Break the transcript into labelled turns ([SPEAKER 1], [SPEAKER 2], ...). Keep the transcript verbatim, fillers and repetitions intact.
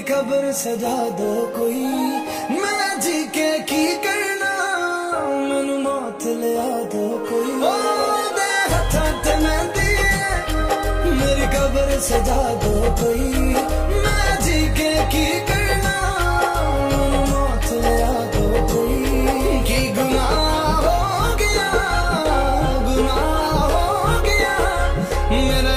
[SPEAKER 1] कब्र सजा दो कोई, मैं जी के की करना, मैनू मौत लिया दो कोई। ओ दे हथा ते मेहंदी मेरी कब्र सजा दो कोई, मैं जी के की करना, मैनू मौत लिया दो कोई। की गुनाह हो गया, गुनाह हो गया मेरा